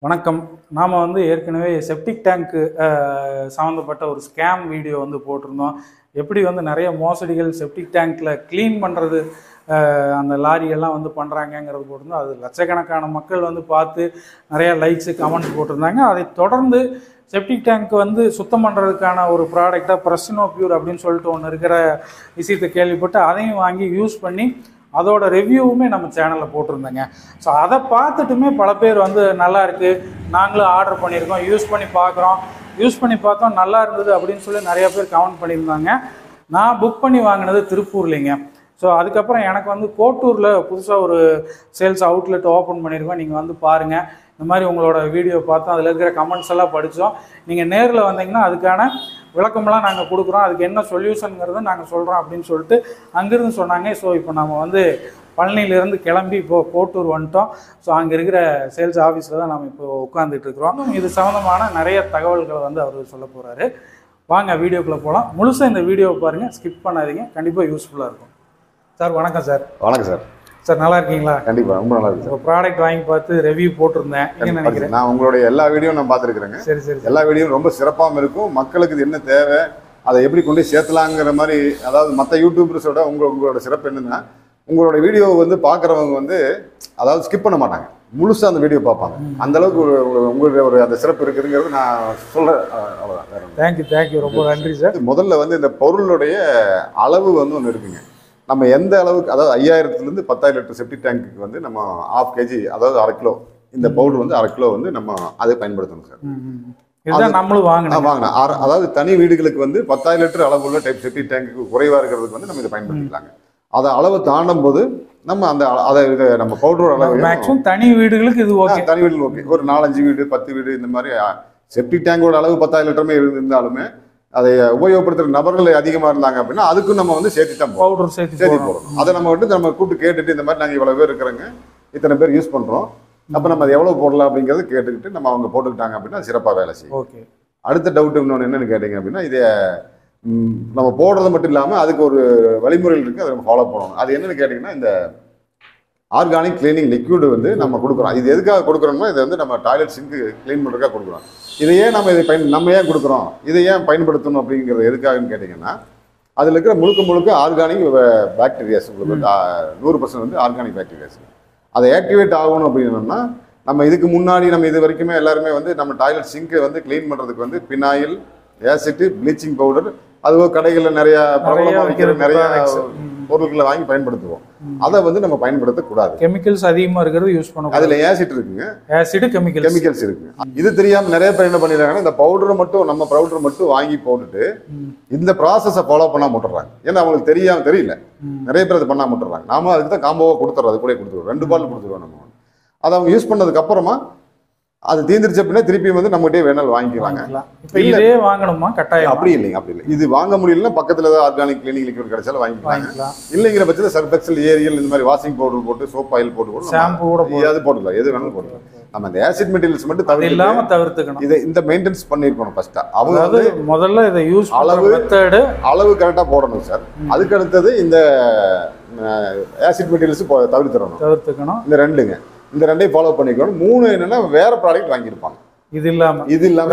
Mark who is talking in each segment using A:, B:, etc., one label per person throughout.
A: வணக்கம். நாம் ஏற்கனவே செப்டிக் டேங்க்கு சம்மந்தப்பட்ட ஒரு ஸ்கேம் வீடியோ போட்டிருந்தோம். எப்படி நிறைய மோசடிகள் செப்டிக் டேங்க்கில் க்ளீன் பண்ணுறது அந்த லாரியெல்லாம் பண்ணுறாங்கங்கிறது போட்டிருந்தோம். அது லட்சக்கணக்கான மக்கள் பார்த்து நிறையா லைக்ஸு கமெண்ட்ஸ் போட்டிருந்தாங்க. அதை தொடர்ந்து செப்டிக் டேங்க் சுத்தம் பண்ணுறதுக்கான ஒரு ப்ராடக்டாக ப்ரெஸ்டினோ பியூர் அப்படின்னு சொல்லிட்டு ஒன்று இருக்கிற விஷயத்தை கேள்விப்பட்டு அதையும் வாங்கி யூஸ் பண்ணி அதோட ரிவ்யூவுமே நம்ம சேனலில் போட்டிருந்தேங்க. ஸோ அதை பார்த்துட்டுமே பல பேர் நல்லா இருக்குது, நாங்களும் ஆர்டர் பண்ணியிருக்கோம், யூஸ் பண்ணி பார்த்தோம் நல்லா இருந்தது அப்படின்னு சொல்லி நிறையா பேர் கமெண்ட் பண்ணியிருந்தாங்க. நான் புக் பண்ணி வாங்கினது திருப்பூர்லேங்க. ஸோ அதுக்கப்புறம் எனக்கு கோட்டூரில் புதுசாக ஒரு சேல்ஸ் அவுட்லெட் ஓப்பன் பண்ணியிருக்கோம். நீங்கள் பாருங்கள். இந்த மாதிரி உங்களோட வீடியோ பார்த்தோம், அதில் இருக்கிற கமெண்ட்ஸ் எல்லாம் படித்தோம். நீங்கள் நேரில் வந்தீங்கன்னா அதுக்கான விளக்கமெல்லாம் நாங்கள் கொடுக்குறோம், அதுக்கு என்ன சொல்யூஷனுங்கிறத நாங்கள் சொல்கிறோம் அப்படின்னு சொல்லிட்டு அங்கேருந்து சொன்னாங்க. ஸோ இப்போ நம்ம பழனியிலேருந்து கிளம்பி இப்போது கோட்டூர் வந்துட்டோம். ஸோ அங்கே இருக்கிற சேல்ஸ் ஆஃபீஸில் தான் நம்ம இப்போ உட்காந்துட்டு இருக்கிறோம். இது சம்மந்தமான நிறைய தகவல்களை அவர் சொல்ல போகிறாரு. வாங்க வீடியோக்குள்ளே போகலாம். முழுசாக இந்த வீடியோவை பாருங்கள், ஸ்கிப் பண்ணாதீங்க, கண்டிப்பாக யூஸ்ஃபுல்லாக இருக்கும். சார் வணக்கம். சார்
B: வணக்கம் சார்.
A: சார் நல்லா இருக்கீங்களா?
B: கண்டிப்பாக ரொம்ப நல்லா இருக்கு.
A: ப்ராடக்ட் வாங்கி பார்த்து ரிவ்யூ போட்டிருந்தேன். என்ன நினைக்கிறேன்,
B: நான் உங்களுடைய எல்லா வீடியோ நான் பார்த்துருக்குறேங்க.
A: சரி சரி.
B: எல்லா வீடியோ ரொம்ப சிறப்பாகவும் இருக்கும். மக்களுக்கு இது என்ன தேவை, அதை எப்படி கொண்டு சேர்த்தலாங்கிற மாதிரி. அதாவது மற்ற யூடியூபர்ஸோட உங்களோட சிறப்பு என்னன்னா, உங்களோட வீடியோ பார்க்குறவங்க அதாவது ஸ்கிப் பண்ண மாட்டாங்க, முழுசாக அந்த வீடியோ பார்ப்பாங்க. அந்த அளவுக்கு உங்களுடைய ஒரு அந்த சிறப்பு இருக்குதுங்கிறது நான் சொல்கிறேன். அவ்வளோதான்.
A: தேங்க்யூ, ரொம்ப நன்றி சார்.
B: முதல்ல இந்த பொருளுடைய அளவு ஒன்று இருக்குங்க. நம்ம எந்த அளவுக்கு, அதாவது 5000லேருந்து 10,000 லிட்டர் செப்டிக் டேங்க்கு நம்ம 1/2 kg, அதாவது 1/2 கிலோ, இந்த பவுடர் 1/2 கிலோ நம்ம அதை பயன்படுத்தணும் சார்.
A: இதுதான் நம்மளும் வாங்கினேன்.
B: அதாவது தனி வீடுகளுக்கு 10,000 லிட்டர் அளவுள்ள டைப் செப்டிக் டேங்க்கு குறைவாக இருக்கிறதுக்கு நம்ம இதை பயன்படுத்திக்கலாங்க. அதை அளவு தாண்டும் போது நம்ம அதை நம்ம பவுடர் அளவு
A: மேக்ஸிமம் தனி வீடுகளுக்கு இது ஓகே.
B: தனி வீடுகள் ஓகே. ஒரு 4-5 வீடு 10 வீடு இந்த மாதிரி செப்டிக் டேங்கோட அளவு 10,000 லிட்டருமே இருந்தாலுமே அதை உபயோகப்படுத்துற நபர்கள் அதிகமாக இருந்தாங்க அப்படின்னா அதுக்கும் நம்ம சேர்த்து தான்
A: பவுடர் சேர்த்து
B: போடுறோம். அதை நம்ம கூப்பிட்டு கேட்டுட்டு, இந்த மாதிரி நாங்கள் இவ்வளோ பேர் இருக்கிறோங்க, இத்தனை பேர் யூஸ் பண்ணுறோம், அப்போ நம்ம அது எவ்வளோ போடலாம் அப்படிங்கிறது கேட்டுக்கிட்டு நம்ம அவங்க போட்டுக்கிட்டாங்க அப்படின்னா சிறப்பாக வேலை செய்யும்.
A: ஓகே.
B: அடுத்த டவுட் இன்னொன்று என்னென்னு கேட்டிங்க அப்படின்னா, இதை நம்ம போடுறது மட்டும் இல்லாமல் அதுக்கு ஒரு வழிமுறைகள் இருக்குது, அதை நம்ம ஃபாலோ பண்ணணும். அது என்னென்னு கேட்டிங்கன்னா, இந்த ஆர்கானிக் கிளீனிங் லிக்விடு நம்ம கொடுக்குறோம். இது எதுக்காக கொடுக்குறோம்னா, இதை நம்ம டாய்லெட் சிங்க்கு க்ளீன் பண்ணுறதுக்காக கொடுக்குறோம். இதையே நம்ம ஏன் கொடுக்குறோம், இதை ஏன் பயன்படுத்தணும் அப்படிங்கிறது எதுக்காகன்னு கேட்டிங்கன்னா, அதில் இருக்கிற முழுக்க ஆர்கானிக் பாக்டீரியாஸ், உங்களுக்கு 100% ஆர்கானிக் பாக்டீரியாஸ். அதை ஆக்டிவேட் ஆகணும் அப்படின்னா, நம்ம இதுக்கு முன்னாடி நம்ம இது வரைக்குமே எல்லாருமே நம்ம டாய்லெட் சிங்கை க்ளீன் பண்ணுறதுக்கு பினாயில், ஆசிட், ப்ளீச்சிங் பவுடர், அதுவோ கடைகளில் நிறைய பொருட்களை வாங்கி பயன்படுத்துவோம். அதை நம்ம பயன்படுத்தக்கூடாது.
A: கெமிக்கல்ஸ் அதிகமாக இருக்கிறது யூஸ் பண்ணுவோம்.
B: அதில் ஆசிட் இருக்குங்க,
A: ஆசிட் கெமிக்கல்ஸ்
B: இருக்குங்க. இது தெரியாமல் நிறைய பேர் என்ன பண்ணிடுறாங்கன்னா, இந்த பவுடரை மட்டும் நம்ம பவுடர் மட்டும் வாங்கி போட்டுட்டு இந்த ப்ராசஸை ஃபாலோ பண்ணாம விட்டுறாங்க. ஏன்னா அவங்களுக்கு தெரியல, நிறைய பேர் அதை பண்ணாம விட்டுறாங்க. நாம அதுக்கு தான் காம்போவாக கொடுத்துறோம், அது கூட கொடுத்துருவோம், 2 பாட்டில் கொடுத்துருவோம். நம்ம அதை அவங்க யூஸ் பண்ணதுக்கு அப்புறமா அது தீர்ந்துருச்சு அப்படின்னா திருப்பி நம்மகிட்டே வேணாலும் வாங்கிக்கிறாங்க.
A: இதே வாங்கணுமா கட்டாயம்?
B: அப்படி இல்லைங்க, அப்படி இல்லை. இது வாங்க முடியலன்னா பக்கத்துல ஏதாவது ஆர்கானிக் கிளீனிங் லிக்விட் கிடைச்சாலும் வாங்கிக்கலாம். இல்லைங்கிற பட்சத்தில் சர்ஃபெக்சல், ஏரியல் இந்த மாதிரி வாஷிங் பவுடர் போட்டு, சோப் ஆயில் போட்டு, ஷாம்பு கூட அது போட்டுக்கலாம், எது வேணாலும் போட்டுக்கலாம். நம்ம அந்த ஆசிட் மெட்டீரியல்ஸ் மட்டும் தவிர்த்துக்கணும். இதை இந்த மெயின்டெனன்ஸ் பண்ணிருக்கணும். ஃபர்ஸ்டா அவங்க
A: முதல்ல இதை யூஸ்
B: அளவு கரெக்டா போடணும் சார். அதுக்கு அடுத்தது இந்த ஆசிட் மெட்டீரியல்ஸ் தவிர்த்துக்கணும். இந்த ரெண்டுங்க, இந்த ரெண்டையும் ஃபாலோ பண்ணிக்கணும். 3 என்னன்னா வேற ப்ராடக்ட் வாங்கியிருப்பாங்க. இது இல்லாம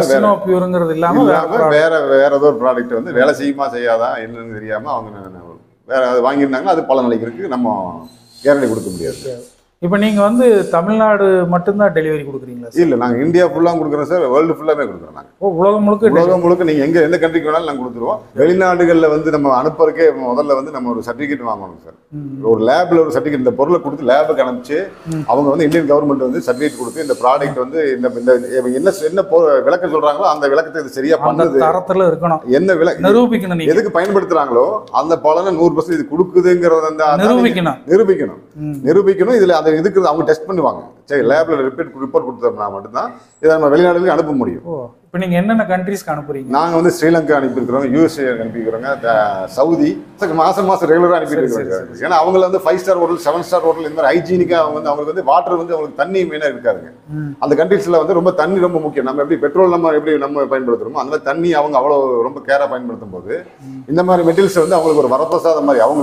B: வேற ஏதோ ஒரு ப்ராடக்ட் வேலை செய்யுமா செய்யாதா என்னன்னு தெரியாம அவங்க வேற அது வாங்கியிருந்தாங்கன்னா அது பல நாளைக்கு இருக்கு, நம்ம கேரண்டி கொடுக்க முடியாது.
A: இப்போ நீங்க தமிழ்நாடு மட்டும்தான் டெலிவரி கொடுக்குறீங்களா?
B: இல்லை, நாங்கள் இந்தியா ஃபுல்லாக கொடுக்குறோம் சார், வேர்ல்டு ஃபுல்லாமே கொடுக்குறோம். நாங்கள்
A: உலகம் முழுக்க
B: நீங்கள் எந்த கண்ட்ரிக்கு வேணாலும் நாங்கள் கொடுத்துருவோம். வெளிநாடுகளில் நம்ம அனுப்புறதுக்கே முதல்ல நம்ம ஒரு சர்டிஃபிகேட் வாங்கணும் சார். ஒரு லேபில் ஒரு சர்டிஃபிகேட், இந்த பொருளை கொடுத்து லேபுக்கு அனுப்பிச்சு அவங்க இந்தியன் கவர்மெண்ட் சர்டிஃபிகேட் கொடுத்து இந்த ப்ராடக்ட் என்ன விளக்கம் சொல்றாங்களோ அந்த விளக்கத்தை இது சரியா பண்ணுது,
A: தரத்தில் இருக்கணும்,
B: என்ன விளக்கம் நிரூபிக்கணும், எதுக்கு பயன்படுத்துறாங்களோ அந்த பலனை 100% இது கொடுக்குதுங்கிறத நிரூபிக்கணும். இதுல அதை இதுக்கு அவங்க டெஸ்ட் பண்ணுவாங்க. சரி, லேப்ல ரிப்போர்ட் கொடுத்தோம்னா மட்டும்தான் இதை நம்ம வெளிநாடுகளுக்கு அனுப்ப முடியும்.
A: இப்போ நீங்க என்னென்ன கண்ட்ரீஸ்க்கு அனுப்புறீங்க?
B: நாங்கள் ஸ்ரீலங்கா அனுப்பியிருக்கிறோம், யூஎஸ்ஏ அனுப்பிக்கிறோங்க, சவுதி மாசம் ரெகுலராக அனுப்பிட்டு இருக்கிறோம். ஏன்னா அவங்கள 5 ஸ்டார் ஹோட்டல், 7 ஸ்டார் ஹோட்டல் இந்த மாதிரி ஹைஜீனிக்காக அவங்களுக்கு வாட்டர் அவங்களுக்கு தண்ணி மெயினாக இருக்காதுங்க. அந்த கண்ட்ரீஸ்ல ரொம்ப தண்ணி ரொம்ப முக்கியம். நம்ம எப்படி பெட்ரோல் நம்ம எப்படி நம்ம பயன்படுத்துறோமோ அந்த மாதிரி தண்ணி அவங்க அவ்வளோ ரொம்ப கேராக பயன்படுத்தும் போது இந்த மாதிரி மெட்டீரியல்ஸ் அவங்களுக்கு ஒரு வரப்பிரசாதம் மாதிரி அவங்களுக்கு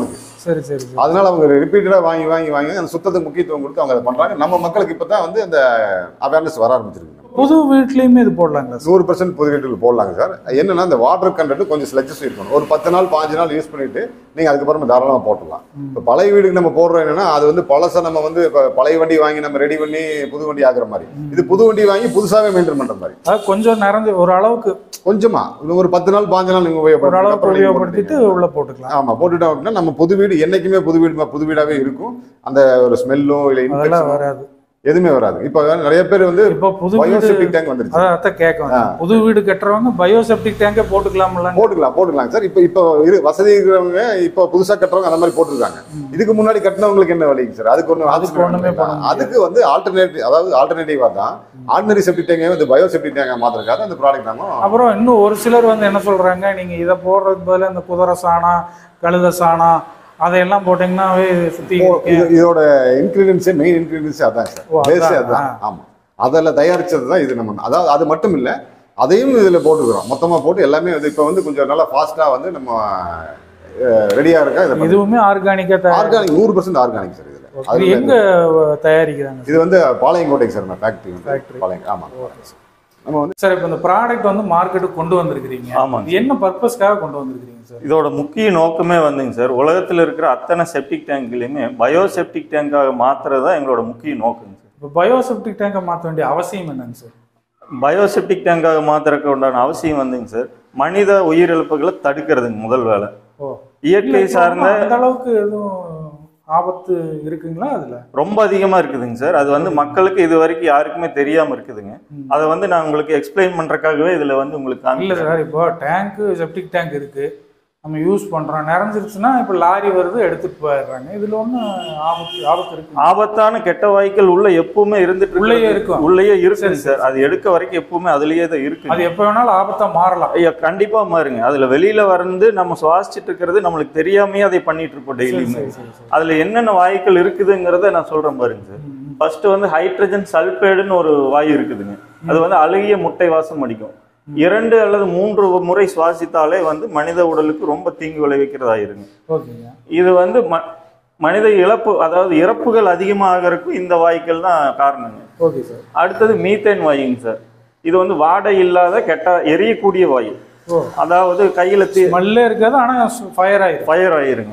A: சரி சரி.
B: அதனால அவங்க ரிப்பீட்டடா வாங்கி வாங்கி வாங்கி அந்த சுத்தத்துக்கு முக்கியத்துவம் கொடுத்து அவங்க அதை பண்றாங்க. நம்ம மக்களுக்கு இப்பதான் வந்து அந்த அவேர்னஸ் வர ஆரம்பிச்சிருக்கு.
A: புது வீட்லயுமே இது போடலாங்க?
B: 100% புது வீட்டுக்கு போடலாங்க சார். என்னன்னா இந்த வாட்டர் கண்டென்ட் கொஞ்சம் ஸ்லெட்ஜஸ் இருக்கணும். ஒரு 10 நாள் 5 நாள் யூஸ் பண்ணிட்டு நீங்க அதுக்கப்புறம் தாராளமாக போட்டுடலாம். இப்போ பழைய வீடுக்கு நம்ம போடுறோம் என்னன்னா அது வந்து பழசை நம்ம வந்து இப்போ பழைய வண்டி வாங்கி நம்ம ரெடி பண்ணி புது வண்டி ஆகுற மாதிரி, இது புது வண்டி வாங்கி புதுசாவே மெயின்டைன் பண்ற மாதிரி.
A: அது கொஞ்சம் நிறைஞ்சு ஒரு அளவுக்கு
B: கொஞ்சமா ஒரு 10 நாள் 5 நாள் நீங்க
A: உபயோகப்படுத்திட்டு உள்ள போட்டுக்கலாம்.
B: ஆமா, போட்டுட்டோம் அப்படின்னா நம்ம புது வீடு என்னைக்குமே புது வீடாவே இருக்கும். அந்த ஒரு ஸ்மெல்லோ இல்லை இன்ஃபெக்ஷன் வராது, எதுவுமே வராது. இப்போ நிறைய பேர் வந்து
A: இப்போ புது
B: பயோசெப்டிக் டேங்க் வந்துருச்சு.
A: அத கேட்கணும். புது வீடு கட்டுறவங்க பயோசெப்டிக் டேங்கே போட்டுக்கலாம்ல?
B: போட்டுக்கலாம் சார். இப்போ வசதி இருக்கிறவங்க இப்போ புதுசா கட்டுறவங்க அந்த மாதிரி போட்டுருக்காங்க. இதுக்கு முன்னாடி கட்டினவங்களுக்கு என்ன வழிங்க சார்? அதுக்கு ஒண்ணுமே அதுக்கு வந்து ஆல்டர்னேட்டிவா தான் ஆர்டினரி செப்டிக் டேங்கை வந்து பயோசெப்டிக் டேங்கா மாத்திரக்காக அந்த ப்ராடக்ட் தாங்க.
A: அப்புறம் இன்னும் ஒரு சிலர் வந்து என்ன சொல்றாங்க, நீங்க இதை போடுறதுக்கு பதிலாக இந்த குதிரை சாணம், கழுத சாணம் அதையெல்லாம் போட்டீங்கன்னா சுத்தி
B: இதோட இன்கிரீடியன்ஸே மெயின் இன்கிரீடியன்ஸே அதான் சார், பேஸே அதான். ஆமா, அதில் தயாரிச்சது தான் இது. நம்ம அதாவது அது மட்டும் இல்லை, அதையும் இதில் போட்டுக்கிறோம். மொத்தமாக போட்டு எல்லாமே வந்து இப்போ வந்து கொஞ்சம் நல்லா ஃபாஸ்ட்டாக வந்து நம்ம ரெடியாக இருக்கா.
A: இதுவுமே ஆர்கானிக்காக,
B: ஆர்கானிக் 100% ஆர்கானிக் சார். இதில்
A: அது எங்க தயாரிக்கிறாங்க?
B: இது வந்து பாளையங்கோட்டை சார், நான் ஃபேக்ட்ரி பாளையம். ஆமாம் நம்ம வந்து
A: சார் இப்போ இந்த ப்ராடக்ட் வந்து மார்க்கெட்டுக்கு கொண்டு வந்திருக்கிறீங்க. ஆமாம், என்ன பர்பஸ்க்காக கொண்டு வந்திருக்கிறீங்க சார்?
C: இதோட முக்கிய நோக்கமே வந்துங்க சார், உலகத்தில் இருக்கிற அத்தனை செப்டிக் டேங்க்லையுமே பயோசெப்டிக் டேங்காக மாற்றுறது தான் எங்களோட முக்கிய நோக்கங்க சார்.
A: இப்போ பயோசெப்டிக் டேங்கை மாற்ற வேண்டிய அவசியம் என்னங்க சார்?
C: பயோசெப்டிக் டேங்காக மாற்றுறதுக்கு உண்டான அவசியம் வந்துங்க சார், மனித உயிரிழப்புகளை தடுக்கிறதுங்க முதல் வேலை. இயற்கை சார்ந்த
A: அந்த அளவுக்கு எதுவும் ஆபத்து இருக்குங்களா? அதுல
C: ரொம்ப அதிகமா இருக்குதுங்க சார். அது வந்து மக்களுக்கு இது வரைக்கும் யாருக்குமே தெரியாம இருக்குதுங்க. அதை வந்து நான் உங்களுக்கு எக்ஸ்பிளைன் பண்றதுக்காகவே இதுல வந்து உங்களுக்கு
A: இல்ல சார், இப்போ டேங்க் செப்டிக் டேங்க் இருக்கு, நம்ம யூஸ் பண்றோம், நிறைஞ்சிருச்சுன்னா இப்போ லாரி வருது எடுத்துட்டு போயிடுறாங்க. இதுல ஒன்றும் ஆபத்து இருக்கு?
C: ஆபத்தான கெட்ட வாய்க்கள் உள்ள எப்பவுமே இருந்துட்டு உள்ளேயே இருக்கு சார். அது எடுக்க வரைக்கும் எப்பவுமே அதுலயே தான் இருக்கு.
A: அது எப்ப வேணாலும் ஆபத்தா மாறலாம்.
C: ஐயா கண்டிப்பா மாறுங்க. அதுல வெளியில வந்து நம்ம சுவாசிச்சுட்டு இருக்கிறது நம்மளுக்கு தெரியாமையே அதை பண்ணிட்டு இருப்போம் டெய்லியுமே. அதுல என்னென்ன வாயுக்கள் இருக்குதுங்கிறத நான் சொல்றேன் பாருங்க சார். ஃபர்ஸ்ட் வந்து ஹைட்ரஜன் சல்பைடுன்னு ஒரு வாயு இருக்குதுங்க. அது வந்து அழுகிய முட்டை வாசம் அடிக்கும். 2 அல்லது 3 முறை சுவாசித்தாலே வந்து மனித உடலுக்கு ரொம்ப தீங்கு விளைவிக்கிறதாயிருங்க. இது வந்து மனித இழப்பு, அதாவது இறப்புகள் அதிகமாகறதுக்கும் இந்த வாயுக்கள் தான் காரணங்க. அடுத்தது மீத்தேன் வாயுங்க சார். இது வந்து வாடை இல்லாத எரியக்கூடிய வாயு. அதாவது கையில
A: இருக்காது, ஆனா ஃபயர் ஆயிருங்க.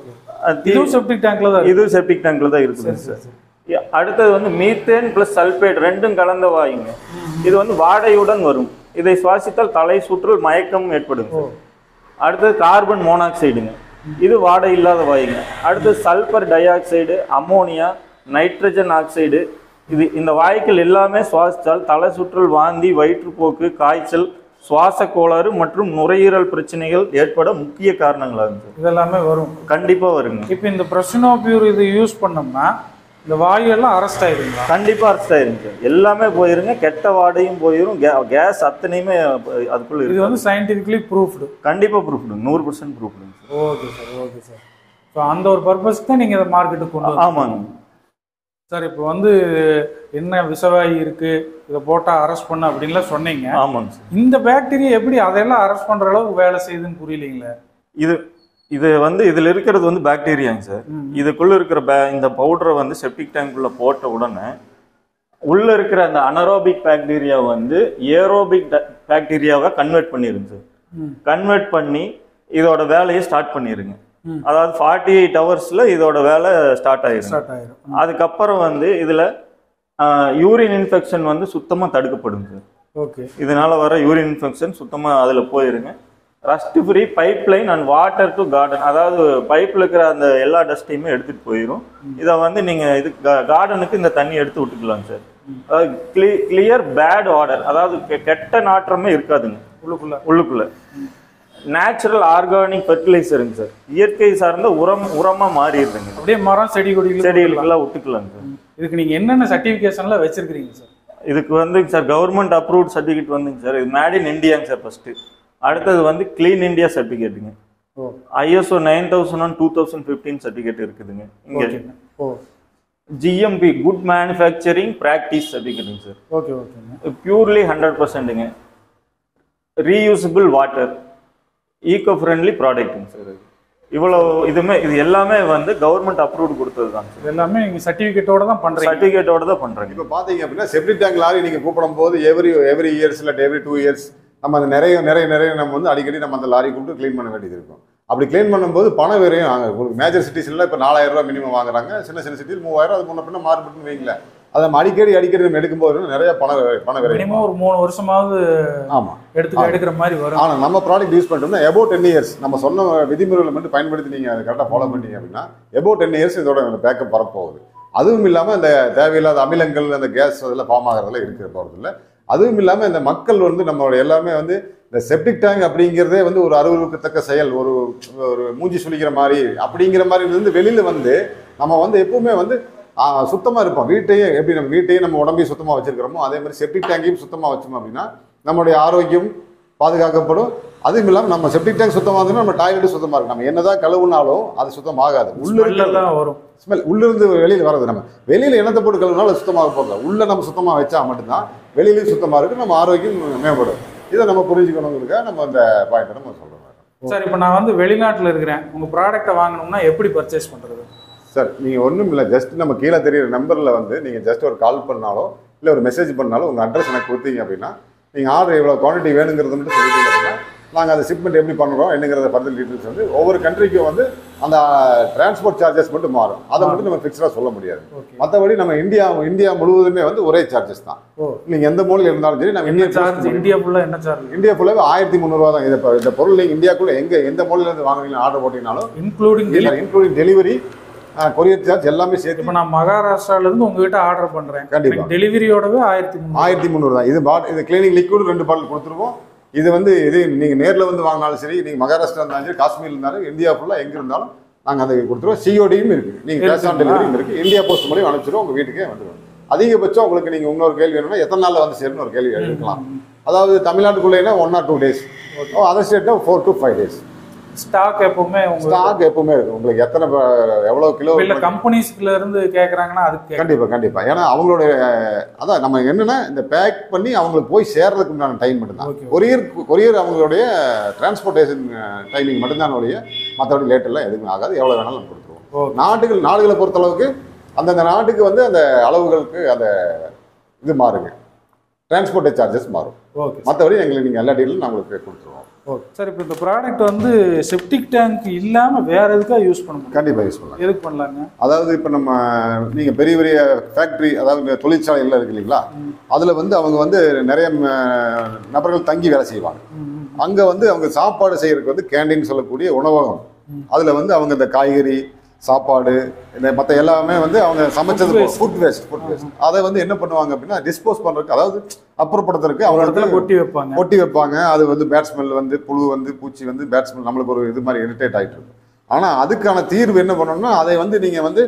A: இது செப்டிக்
C: டேங்க்ல தான் இருக்குது சார். அடுத்தது வந்து மீத்தேன் பிளஸ் சல்பேட் ரெண்டும் கலந்த வாயுங்க. இது வந்து வாடையுடன் வரும். இதை சுவாசித்தால் தலை சுற்றல், மயக்கம் ஏற்படுங்க. அடுத்தது கார்பன் மோனாக்சைடுங்க. இது வாடை இல்லாத வாயுங்க. அடுத்தது sulphur dioxide, ammonia, nitrogen oxide. இந்த வாயுக்கள் எல்லாமே சுவாசித்தால் தலை சுற்றல், வாந்தி, வயிற்றுப்போக்கு, காய்ச்சல், சுவாச கோளாறு மற்றும் நுரையீரல் பிரச்சனைகள் ஏற்பட முக்கிய காரணங்களா இருக்கு.
A: இதெல்லாமே வரும்,
C: கண்டிப்பா வருங்க.
A: இப்போ இந்த பிரஸ்டினோ பியூர் இது யூஸ் பண்ணோம்னா இந்த வாயு எல்லாம் அரெஸ்ட் ஆயிருங்க?
C: கண்டிப்பா அரெஸ்ட் ஆயிருங்க. எல்லாமே போயிருங்க, கெட்ட வாடையும் போயிரும், கேஸ் அத்தனையுமே அதுக்குள்ள இருக்கு.
A: இது வந்து சயின்டிஃபிக்கலி ப்ரூஃப்டு?
C: கண்டிப்பா proofed, 100% proofed.
A: Okay sir, okay sir. இப்போ அந்த ஒரு பர்பஸ்க்கு தான் நீங்க இதை மார்க்கெட்டுக்கு கொண்டு?
C: ஆமாங்க
A: சார். இப்போ வந்து என்ன விஷவாயு இருக்கு, இதை போட்டால் அரெஸ்ட் பண்ண அப்படின்லாம் சொன்னீங்க.
C: ஆமாங்க சார்.
A: இந்த பாக்டீரியா எப்படி அதெல்லாம் அரெஸ்ட் பண்ற அளவுக்கு வேலை செய்யுதுன்னு புரியலீங்களே.
C: இது வந்து இதுல இருக்கிறது வந்து பாக்டீரியாங்க சார். இதுக்குள்ள இருக்கிற இந்த பவுடரை வந்து செப்டிக் டேங்க்குள்ள போட்ட உடனே உள்ள இருக்கிற அந்த அனரோபிக் பாக்டீரியா வந்து ஏரோபிக் பாக்டீரியாவை கன்வெர்ட் பண்ணிருங்க சார். கன்வெர்ட் பண்ணி இதோட வேலையை ஸ்டார்ட் பண்ணிருங்க. அதாவது 48 ஹவர்ஸ்ல இதோட வேலை ஸ்டார்ட் ஆயிரும். அதுக்கப்புறம் வந்து இதுல யூரின் இன்ஃபெக்ஷன் வந்து சுத்தமா தடுக்கப்படுங்க சார்.
A: ஓகே.
C: இதனால வர யூரின் இன்ஃபெக்ஷன் சுத்தமா அதுல போயிருங்க. Rust free pipe line and water to garden, அதாவது பைப்ல இருக்கிற அந்த எல்லா டஸ்ட்டையுமே எடுத்துட்டு போயிடும். இதை வந்து நீங்க இது கார்டனுக்கு இந்த தண்ணி எடுத்து விட்டுக்கலாம் சார். அதாவது கிளியர் பேட் ஆர்டர், அதாவது கெட்ட நாற்றமே இருக்காதுங்க உள்ளுக்குள்ள. நேச்சுரல் ஆர்கானிக் ஃபெர்டிலைசருங்க சார். இயற்கை சார்ந்த உரமா மாறிடுதுங்க.
A: அப்படியே மரம்
C: செடிகளுக்கெல்லாம் விட்டுக்கலாங்க சார்.
A: இதுக்கு நீங்க என்னென்ன சர்டிபிகேஷன்லாம் வச்சிருக்கீங்க சார்?
C: இதுக்கு வந்து சார் கவர்மெண்ட் அப்ரூவ்ட் சர்டிஃபிகேட் வந்துங்க சார். இது மேட் இன் இந்தியாங்க சார் ஃபர்ஸ்ட். அடுத்தது வந்து கிளீன் இந்தியா சர்டிஃபிகேட்டுங்க. ISO 9001 2015 சர்டிஃபிகேட் இருக்குதுங்க இங்க. GMP குட் மேனுஃபேக்சரிங் பிராக்டிஸ் சர்டிஃபிகேட்டுங்க சார்.
A: ஓகே ஓகேங்க.
C: பியூர்லி 100%ங்க. ரீயூசபிள் வாட்டர், ஈகோ ஃப்ரெண்ட்லி ப்ராடக்ட்டுங்க சார். இவ்வளோ இதுமே இது எல்லாமே வந்து கவர்மெண்ட் அப்ரூவ்டு கொடுத்தது தான்.
A: எல்லாமே நீங்கள் சர்டிஃபிகேட்டோட தான் பண்ணுறீங்க.
C: சர்டிஃபிகேட்டோட தான் பண்ணுறேங்க.
B: இப்போ பார்த்தீங்க அப்படின்னா செப்டிக் டேங்க் லாரி நீங்கள் கூப்பிடும் போது எவ்ரி இயர்ஸ் இல்லை எவ்ரி 2 இயர்ஸ் நம்ம அந்த நிறைய நம்ம வந்து அடிக்கடி நம்ம அந்த லாரி கூப்பிட்டு க்ளீன் பண்ண வேண்டியது இருக்கும். அப்படி க்ளீன் பண்ணும்போது பணம் வேறையும் உங்களுக்கு மேஜர் சிட்டிஸ்ல இப்போ 4000 ரூபா மினிமம் வாங்குறாங்க. சின்ன சிட்டியில் 3000, அது முன்ன பின்ன மாறுபட்டுன்னு வைங்களேன். அதை நம்ம அடிக்கடி நம்ம எடுக்கும்போது நிறைய பணம் வேறு
A: மினிமம் ஒரு 3 வருஷமாவது
B: ஆமாம்
A: எடுக்கிற மாதிரி வரும்.
B: ஆனால் நம்ம ப்ராடக்ட் யூஸ் பண்ணிட்டோம்னா about 10 இயர்ஸ் நம்ம சொன்ன விதிமுறைகளை மட்டும் பயன்படுத்தி நீங்கள் அதை கரெக்டாக ஃபாலோ பண்ணிட்டீங்க அப்படின்னா about 10 இயர்ஸ் இதோட பேக்கப் வரப்போகுது. அதுவும் இல்லாமல் இந்த தேவையில்லாத அமிலங்கள் அந்த கேஸ் அதில் ஃபார்ம் ஆகிறதுல இருக்கிற போகிறது இல்லை. அதுவும் இல்லாமல் இந்த மக்கள் வந்து நம்மளோட எல்லாமே வந்து இந்த செப்டிக் டேங்க் அப்படிங்கிறதே வந்து ஒரு அருவருக்கத்தக்க செயல், ஒரு மூஞ்சி சுளிக்கிற மாதிரி அப்படிங்கிற மாதிரி இருந்து வெளியில் வந்து நம்ம வந்து எப்பவுமே வந்து சுத்தமாக இருப்போம். வீட்டையும் நம்ம உடம்பையும் சுத்தமாக வச்சிருக்கிறோமோ அதே மாதிரி செப்டிக் டேங்கையும் சுத்தமாக வச்சோம் அப்படின்னா நம்மளுடைய ஆரோக்கியம் பாதுகாக்கப்படும். அதுவும் இல்லாமல் நம்ம செப்டிக் டேங்க் சுத்தமாக இருந்தோம்னா நம்ம டாய்லெட் சுத்தமாக இருக்கும். நம்ம என்னதான் கழுவுனாலும் அது சுத்தமாகாது.
A: வரும்
B: ஸ்மெல் உள்ளிருந்து வெளியில் வர்றது. நம்ம வெளியில் எண்ணத்தை போட்டு கழுவுனாலும் அது சுத்தமாக போகல. உள்ள நம்ம சுத்தமாக வச்சா மட்டும்தான் வெளியிலையும் சுத்தமாக இருக்கு, நம்ம ஆரோக்கியம் மேம்படும். இதை நம்ம புரிஞ்சுக்கணுங்கிறதுக்காக நம்ம அந்த பாயிண்ட்டை நம்ம சொல்கிறோம்.
A: சார், இப்போ நான் வந்து வெளிநாட்டில் இருக்கிறேன், உங்கள் ப்ராடக்ட்டை வாங்கணும்னா எப்படி பர்ச்சேஸ் பண்ணுறது?
B: சார், நீங்கள் ஒன்றும் இல்லை, ஜஸ்ட் நம்ம கீழே தெரியிற நம்பரில் வந்து நீங்கள் ஜஸ்ட் ஒரு கால் பண்ணாலோ இல்லை ஒரு மெசேஜ் பண்ணாலும் உங்கள் அட்ரஸ் எனக்கு கொடுத்தீங்க அப்படின்னா நீங்கள் ஆர்டர் எவ்வளோ குவான்டிட்டி வேணுங்கிறது மட்டும் சொல்லிட்டீங்க அப்படின்னா நாங்கள் அந்த ஷிப்மெண்ட் எப்படி பண்ணுறோம் என்னங்கிறத ஃபர்தர் டீட்டெயில்ஸ் வந்து ஒவ்வொரு கண்ட்ரிக்கும் வந்து அந்த டிரான்ஸ்போர்ட் சார்ஜஸ் மட்டும் மாறும். அதை மட்டும் நம்ம ஃபிக்ஸ்டாக சொல்ல முடியாது. மற்றபடி நம்ம இந்தியா முழுவதுமே வந்து ஒரே சார்ஜஸ் தான். நீங்கள் எந்த மூலையில் இருந்தாலும் சரி நம்ம
A: இந்தியா ஃபுல்லாக என்ன சார்ஜ்?
B: இந்தியா ஃபுல்லாகவே 1300 ரூபா தான். இந்த பொருள் நீங்கள் இந்தியாவுக்குள்ளே எந்த மூலையிலேருந்து வாங்குறீங்க ஆர்டர் போட்டிங்கனாலும் இன்க்ளூடிங் டெலிவரி, கொரியர் சார்ஜ் எல்லாமே சேர்த்து.
A: இப்போ நான் மகாராஷ்டிராவிலேருந்து உங்ககிட்ட ஆர்டர் பண்ணுறேன், கண்டிப்பாக டெலிவரியோடவே 1300
B: தான். இது கிளீனிங் லிக்விட் 2 பாட்டில் கொடுத்துருவோம். இது நீங்கள் நேரில் வந்து வாங்கினாலும் சரி, நீங்கள் மகாராஷ்டிரா இருந்தாலும் சரி, காஷ்மீர் இருந்தாலும், இந்தியா ஃபுல்லாக எங்கே இருந்தாலும் நாங்கள் அதை கொடுத்துருவோம். சிஓடியும் இருக்குது, நீங்கள் கேஷ் ஆன் டெலிவரியும் இருக்குது. இந்தியா போஸ்ட் மூலியம் அனுப்பிச்சிடுவோம், உங்கள் வீட்டுக்கே வந்துடுவோம். அதிகபட்சம் உங்களுக்கு நீங்கள் இன்னொரு கேள்வி வேணும்னா எத்தனை நாளில் வந்து சேரும்னு ஒரு கேள்வி எடுக்கலாம். அதாவது தமிழ்நாட்டுக்குள்ளேனா 1 or 2 days, அதர் ஸ்டேட்னா 4 to 5 days.
A: ஸ்டாக் எப்பவுமே
B: இருக்கு. உங்களுக்கு எவ்வளோ கிலோ
A: இல்லை கம்பெனிஸ்ல இருந்து கேட்குறாங்கன்னா அது
B: கண்டிப்பா. ஏன்னா அவங்களுடைய அதான் நம்ம என்னன்னா இந்த பேக் பண்ணி அவங்களுக்கு போய் சேர்றதுக்கு உண்டான டைம் மட்டும்தான். கொரியர் அவங்களுடைய டிரான்ஸ்போர்ட்டேஷன் டைமிங் மட்டும்தான் ஒழிய மற்றபடி லேட் எல்லாம் எதுவுமே ஆகாது. எவ்வளோ வேணாலும் நம்ம கொடுத்துருவோம். நாடுகளை பொறுத்தளவுக்கு அந்தந்த நாட்டுக்கு வந்து அந்த அளவுகளுக்கு அந்த இது மாறுங்க, டிரான்ஸ்போர்ட் சார்ஜஸ் மாறும். மற்றபடி எங்களுக்கு நீங்கள் எல்லா டீலும் நான் உங்களுக்கு கொடுத்துருவோம்.
A: ஓகே சார், இப்போ இந்த ப்ராடக்ட் வந்து செப்டிக் டேங்க் இல்லாமல் வேற எதுக்காக யூஸ் பண்ண முடியும்?
B: கண்டிப்பாக யூஸ் பண்ணலாம்.
A: எதுக்கு பண்ணலாங்க?
B: அதாவது இப்போ நீங்கள் பெரிய பெரிய ஃபேக்ட்ரி, அதாவது தொழிற்சாலைகள் இருக்கு இல்லைங்களா, அதில் வந்து அவங்க வந்து நிறைய நபர்கள் தங்கி வேலை செய்வாங்க. அங்கே வந்து அவங்க சாப்பாடு செய்யறதுக்கு வந்து கேண்டீன் சொல்லக்கூடிய உணவகம், அதில் வந்து அவங்க இந்த காய்கறி சாப்பாடு இந்த மற்ற எல்லாமே வந்து அவங்க சமைச்சது ஃபுட் வேஸ்ட் அதை வந்து என்ன பண்ணுவாங்க அப்படின்னா டிஸ்போஸ் பண்ணுறதுக்கு, அதாவது அப்புறப்படுத்துறதுக்கு அவங்க இடத்துல கொட்டி வைப்பாங்க. அது வந்து பேட்ஸ்மெல் வந்து புழு வந்து பூச்சி வந்து பேட்ஸ்மெல் நம்மளுக்கு ஒரு இது மாதிரி இரிட்டேட் ஆகிட்டு இருக்கும். ஆனால் அதுக்கான தீர்வு என்ன பண்ணணும்னா அதை வந்து நீங்கள் வந்து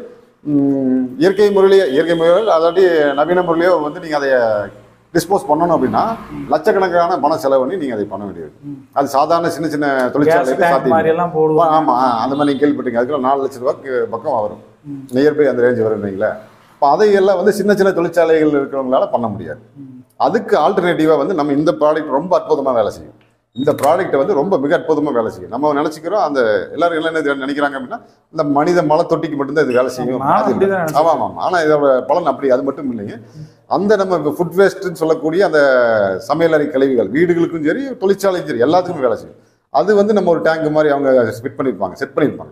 B: இயற்கை முறையில் அதாவது நவீன முறையிலேயோ வந்து நீங்கள் அதை டிஸ்போஸ் பண்ணணும் அப்படின்னா லட்சக்கணக்கான பணம் செலவு பண்ணி நீங்கள் அதை பண்ண வேண்டியது. அது சாதாரண சின்ன சின்ன தொழிற்சாலைக்கு சாத்தியம். ஆமாம், அந்த மாதிரி நீங்கள் கேள்விப்பட்டீங்க. அதுக்குள்ள 4 லட்சம் ரூபாய்க்கு பக்கம் வரும், நியர்பை அந்த ரேஞ்ச் வருவீங்களா. இப்போ அதையெல்லாம் வந்து சின்ன சின்ன தொழிற்சாலைகள் இருக்கிறவங்களால பண்ண முடியாது. அதுக்கு ஆல்டர்னேட்டிவாக வந்து நம்ம இந்த ப்ராடக்ட் ரொம்ப அற்புதமாக வேலை செய்யும். இந்த ப்ராடக்ட்டை வந்து ரொம்ப மிக அற்புதமாக வேலை செய்யும். நம்ம நினச்சிக்கிறோம் அந்த எல்லாரும் என்ன நினைக்கிறாங்க அப்படின்னா இந்த மனித மலை தொட்டிக்கு மட்டும்தான் இது வேலை செய்யும். ஆமாம், ஆனால் இதோட பலன் அப்படி அது மட்டும் இல்லைங்க. அந்த நம்ம ஃபுட் வேஸ்ட்னு சொல்லக்கூடிய அந்த சமையலறை கழிவுகள் வீடுகளுக்கும் சரி தொழிற்சாலைக்கும் சரி எல்லாத்துக்கும் வேலை செய்யும். அது வந்து நம்ம ஒரு டேங்க் மாதிரி அவங்க செட் பண்ணியிருப்பாங்க.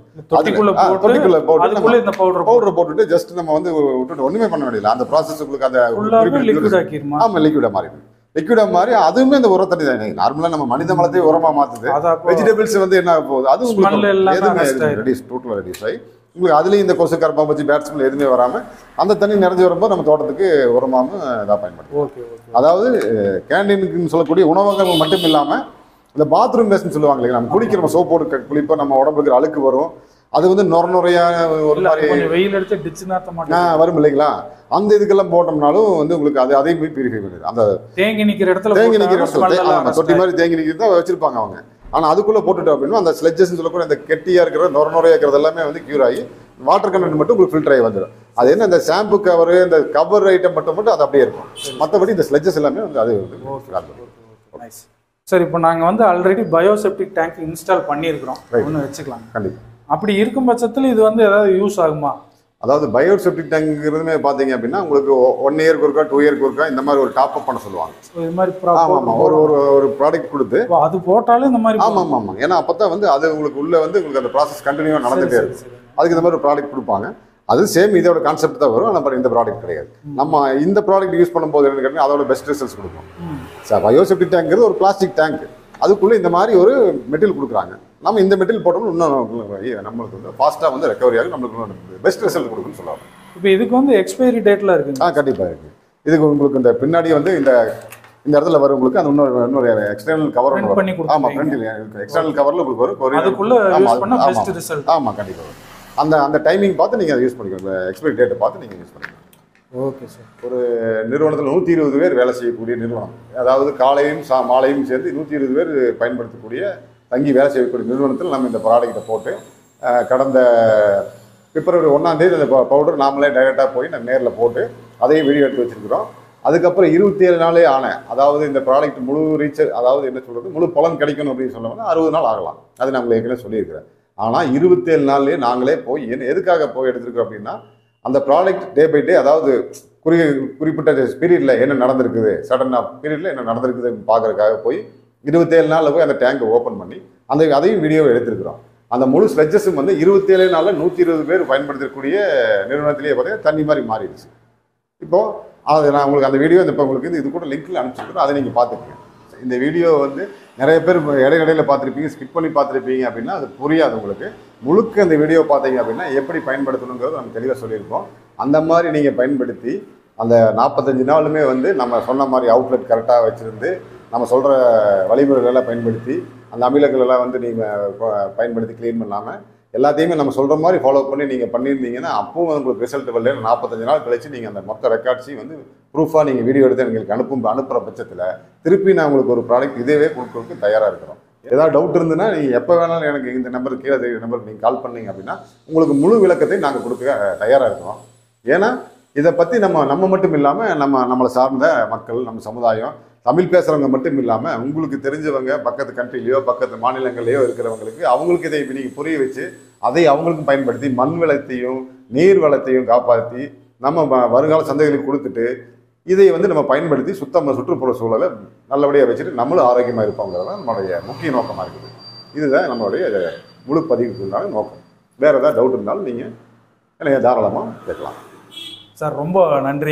B: பவுடரை போட்டுட்டு ஜஸ்ட் நம்ம வந்து விட்டுட்டு ஒன்றுமே பண்ண வேண்டியதில்லை. அந்த ப்ராசஸ் உங்களுக்கு அந்த லிக்விடா மாதிரி அதுவுமே இந்த உரத்தடி தான். நார்மலாக நம்ம மனித மலத்தை உரமா மாற்றுது. வெஜிடபிள்ஸ் வந்து என்ன போகுது, அது டோட்டலாக ரெடியூஸ் ஆகி உங்களுக்கு அதுலேயும் இந்த கொசு கரப்பான் வச்சு பேட்ஸ்மெல் எதுவுமே வராமல் அந்த தண்ணி நிறைஞ்சு வரும்போது நம்ம தோட்டத்துக்கு உரமாகவும் இதாக பயன்படுத்தும். அதாவது கேண்டீனுக்குன்னு சொல்லக்கூடிய உணவகங்கள் மட்டும் இல்லாமல் இந்த பாத்ரூம் வேஸ்ட்னு சொல்லுவாங்க இல்லைங்க, நம்ம குளிக்கிற சோப் போட்டு குளிப்போம், நம்ம உடம்புக்கு அழுக்கு வரும், அது வந்து நுரையா ஒரு மாதிரி
A: வெயில் எடுத்து டிச்சு
B: வரும் இல்லைங்களா. அந்த இதுக்கெல்லாம் போட்டோம்னாலும் வந்து உங்களுக்கு அது அதையும் போய் பியூரிஃபை பண்ணுது. அந்த தேங்கி நிற்கிற இடத்துல தொட்டி மாதிரி தேங்கி நிற்கிறது வச்சிருப்பாங்க அவங்க. ஆனால் அதுக்குள்ளே போட்டுட்டோம் அப்படின்னா அந்த ஸ்லெட்ஜஸ் சொல்லக்கூடிய அந்த கெட்டியாக இருக்கிற நுரையா இருக்கிறது எல்லாமே வந்து கியூர் ஆகி வாட்டர் கண்டென்ட் மட்டும் உங்களுக்கு ஃபில்டர் ஆகி வந்துடும். அது என்ன இந்த ஷாம்பு கவரு இந்த கவர் ஐட்டம் மட்டும் அது அப்படியே இருக்கும். மற்றபடி இந்த ஸ்லெட்ஜஸ் எல்லாமே வந்து அது
A: சார், இப்போ நாங்கள் வந்து ஆல்ரெடி பயோசெப்டிக் டேங்க் இன்ஸ்டால் பண்ணியிருக்கிறோம், ஒன்று வச்சுக்கலாம்.
B: கண்டிப்பாக
A: அப்படி இருக்கும் பட்சத்தில் இது வந்து ஏதாவது யூஸ் ஆகுமா?
B: அதாவது பயோ செப்டிக் டேங்க்ங்கிறதுமே பார்த்தீங்க அப்படின்னா உங்களுக்கு 1 இயருக்கு ஒருக்கா 2 இயருக்கு ஒருக்கா இந்த மாதிரி ஒரு டாப் அப் பண்ண சொல்லுவாங்க.
A: இது மாதிரி
B: ஆமாம், ஒரு ப்ராடக்ட் கொடுத்து
A: அது போட்டாலும் இந்த மாதிரி.
B: ஆமாம். ஏன்னா அப்போ தான் வந்து அது உங்களுக்கு உள்ள வந்து உங்களுக்கு அந்த ப்ராசஸ் கண்டினியூவாக நடந்துகிட்டே இருக்கும். அதுக்கு இந்த மாதிரி ஒரு ப்ராடக்ட் கொடுப்பாங்க. அது சேம் இதோட கான்செப்ட் தான் வரும். ஆனால் இந்த ப்ராடக்ட் கிடையாது. நம்ம இந்த ப்ராடக்ட் யூஸ் பண்ணும்போது என்ன கேட்டீங்கன்னா அதோட பெஸ்ட் ரிசல்ட்ஸ் கொடுக்கும். சார் பயோ செப்டிக் டேங்க்ங்கிறது ஒரு பிளாஸ்டிக் டேங்க். அதுக்குள்ளே இந்த மாதிரி ஒரு மெட்டீரியல் கொடுக்குறாங்க. நம்ம இந்த மெட்டீரியல் போட்டோம்னா இன்னும் நம்மளுக்கு வந்து ஃபாஸ்ட்டாக வந்து ரெக்கவரி ஆகும், நம்மளுக்கு பெஸ்ட் ரிசல்ட் கொடுக்குன்னு சொல்லலாம்.
A: இப்போ இதுக்கு வந்து எக்ஸ்பைரி டேட்லாம் இருக்குது?
B: கண்டிப்பாக இருக்குது. இதுக்கு உங்களுக்கு இந்த பின்னாடி வந்து இந்த இடத்துல வரும் உங்களுக்கு அந்த இன்னொரு எக்ஸ்டர்னல் கவர்
A: பண்ணி கொடுக்கும்.
B: ஆமாம், ஃப்ரண்ட்டில் எக்ஸ்டர்னல் கவரில் உங்களுக்கு வரும்.
A: அதுக்குள்ளே யூஸ் பண்ணால் பெஸ்ட் ரிசல்ட்.
B: ஆமாம், கண்டிப்பாக வரும். அந்த டைமிங் பார்த்து நீங்கள் அதை யூஸ் பண்ணிக்கோங்க. எக்ஸ்பைரி டேட்டை பார்த்து நீங்கள் யூஸ் பண்ணிக்கலாம்.
A: Okay sir.
B: ஒரு நிறுவனத்தில் 120 பேர் வேலை செய்யக்கூடிய நிறுவனம், அதாவது காலையும் மாலையும் சேர்ந்து 120 பேர் பயன்படுத்தக்கூடிய தங்கி வேலை செய்யக்கூடிய நிறுவனத்தில் நம்ம இந்த ப்ராடக்ட்டை போட்டு கடந்த பிப்ரவரி 1ஆம் தேதி அந்த பவுடர் நாமளே டைரெக்டாக போய் நம்ம நேரில் போட்டு அதையும் வீடியோ எடுத்து வச்சுருக்கிறோம். அதுக்கப்புறம் 27 நாளே ஆனேன். அதாவது இந்த ப்ராடக்ட் முழு ரீச், அதாவது என்ன சொல்கிறது, முழு பலன் கிடைக்கணும் அப்படின்னு சொன்னோம்னா 60 நாள் ஆகலாம். அது நான் உங்களுக்கு ஏற்கனவே சொல்லியிருக்கிறேன். ஆனால் 27 நாள்லேயே நாங்களே போய் எதுக்காக போய் எடுத்துருக்கோம் அப்படின்னா அந்த ப்ராடக்ட் டே பை டே, அதாவது குறிப்பிட்ட பீரியடில் என்ன நடந்திருக்குது, சடனாக பீரியடில் என்ன நடந்திருக்குதுன்னு பார்க்குறதுக்காக போய் 27 நாளில் போய் அந்த டேங்கை ஓப்பன் பண்ணி அதையும் வீடியோவை எடுத்துருக்குறோம். அந்த முழு ஸ்லெட்ஜஸும் வந்து 27 நாளில் 120 பேர் பயன்படுத்தக்கூடிய நிறுவனத்திலேயே பார்த்தீங்கன்னா தண்ணி மாதிரி மாறிடுச்சு. இப்போது அது நான் உங்களுக்கு அந்த வீடியோ இப்போ உங்களுக்கு இது கூட லிங்க்கில் அனுப்பிச்சிருக்கிறோம். அதை நீங்கள் பார்த்துக்கங்க. இந்த வீடியோ வந்து நிறைய பேர் இடையில பார்த்துருப்பீங்க, ஸ்கிப் பண்ணி பார்த்துருப்பீங்க அப்படின்னா அது புரியாது உங்களுக்கு. முழுக்க அந்த வீடியோ பார்த்தீங்க அப்படின்னா எப்படி பயன்படுத்தணுங்கிறது நம்ம தெளிவாக சொல்லியிருக்கோம். அந்த மாதிரி நீங்கள் பயன்படுத்தி அந்த 45 நாளுமே வந்து நம்ம சொன்ன மாதிரி அவுட்லெட் கரெக்டாக வச்சுருந்து நம்ம சொல்கிற வழிமுறைகளெல்லாம் பயன்படுத்தி அந்த அமிலங்களெல்லாம் வந்து நீங்கள் பயன்படுத்தி க்ளீன் பண்ணாமல் எல்லாத்தையுமே நம்ம சொல்கிற மாதிரி ஃபாலோ பண்ணி நீங்கள் பண்ணியிருந்தீங்கன்னா அப்பவும் உங்களுக்கு ரிசல்ட் வரல. 45 நாள் கழிச்சு நீங்கள் அந்த மொத்த ரெக்கார்ட்ஸையும் வந்து ப்ரூஃபாக நீங்கள் வீடியோ எடுத்து எங்களுக்கு அனுப்புகிற பட்சத்தில் திருப்பி நான் உங்களுக்கு ஒரு ப்ராடக்ட் இதேவே கொடுக்கறதுக்கு தயாராக இருக்கிறோம். ஏதாவது டவுட் இருந்துன்னா நீங்கள் எப்போ வேணாலும் எனக்கு இந்த நம்பருக்கு கீழே நம்பருக்கு நீங்கள் கால் பண்ணீங்க அப்படின்னா உங்களுக்கு முழு விளக்கத்தை நாங்கள் கொடுக்க தயாராக இருக்கிறோம். ஏன்னா இதை பற்றி நம்ம மட்டும் இல்லாமல் நம்மளை சார்ந்த மக்கள், நம்ம சமுதாயம், தமிழ் பேசுகிறவங்க மட்டும் இல்லாமல் உங்களுக்கு தெரிஞ்சவங்க பக்கத்து கண்ட்ரிலையோ பக்கத்து மாநிலங்கள்லையோ இருக்கிறவங்களுக்கு அவங்களுக்கு இதை நீங்கள் புரிய வச்சு அதை அவங்களுக்கும் பயன்படுத்தி மண் வளத்தையும் நீர் வளத்தையும் காப்பாற்றி நம்ம வருங்கால சந்தைகளுக்கு கொடுத்துட்டு இதை வந்து நம்ம பயன்படுத்தி சுற்றுப்புற சூழலை நல்லபடியாக வச்சுட்டு நம்மளும் ஆரோக்கியமாக இருப்போங்கிறது தான் நம்மளுடைய முக்கிய நோக்கமாக இருக்குது. இதுதான் நம்மளுடைய முழு பதிவுக்குண்டான நோக்கம். வேறு ஏதாவது டவுட் இருந்தாலும் நீங்கள் எனக்கு தாராளமாக கேட்கலாம்.
A: சார் ரொம்ப நன்றி.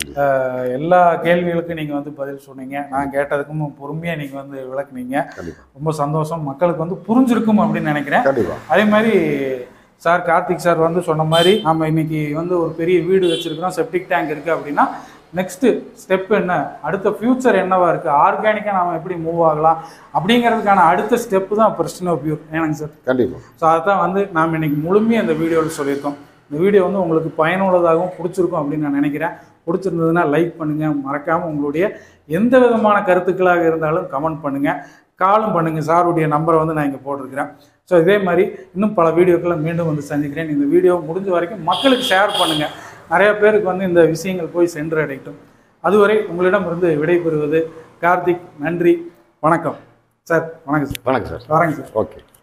A: எல்லா கேள்விகளுக்கும் நீங்கள் வந்து பதில் சொன்னீங்க. நான் கேட்டதுக்கும் பொறுமையாக நீங்கள் வந்து விளக்குனீங்க. ரொம்ப சந்தோஷம். மக்களுக்கு வந்து புரிஞ்சிருக்கும் அப்படின்னு நினைக்கிறேன். அதே மாதிரி சார் கார்த்திக் சார் வந்து சொன்ன மாதிரி நம்ம இன்னைக்கு வந்து ஒரு பெரிய வீடு வச்சுருக்கிறோம், செப்டிக் டேங்க் இருக்குது அப்படின்னா நெக்ஸ்ட்டு ஸ்டெப் என்ன, அடுத்த ஃப்யூச்சர் என்னவா இருக்குது, ஆர்கானிக்காக நாம் எப்படி மூவ் ஆகலாம் அப்படிங்கிறதுக்கான அடுத்த ஸ்டெப்பு தான் பிரிஸ்டினோ பியூர். ஏனாங்க சார்? கண்டிப்பாக. ஸோ அதுதான் வந்து நாம் இன்னைக்கு முழுமையாக இந்த வீடியோவில் சொல்லியிருக்கோம். இந்த வீடியோ வந்து உங்களுக்கு பயனுள்ளதாகவும் பிடிச்சிருக்கும் அப்படின்னு நான் நினைக்கிறேன். பிடிச்சிருந்ததுன்னா லைக் பண்ணுங்கள். மறக்காமல் உங்களுடைய எந்த விதமான கருத்துக்களாக இருந்தாலும் கமெண்ட் பண்ணுங்கள், காலும் பண்ணுங்கள். சாருடைய நம்பரை வந்து நான் இங்கே போட்டிருக்கிறேன். ஸோ இதே மாதிரி இன்னும் பல வீடியோக்களை மீண்டும் வந்து சந்திக்கிறேன். இந்த வீடியோ முடிஞ்ச வரைக்கும் மக்களுக்கு ஷேர் பண்ணுங்கள். நிறைய பேருக்கு வந்து இந்த விஷயங்கள் போய் சென்றடையட்டும். அதுவரை உங்களிடமிருந்து விடைபெறுவது கார்த்திக். நன்றி, வணக்கம் சார். வணக்கம் சார்.
B: வணக்கம் சார்.
A: வரேங்க சார்.
B: ஓகே.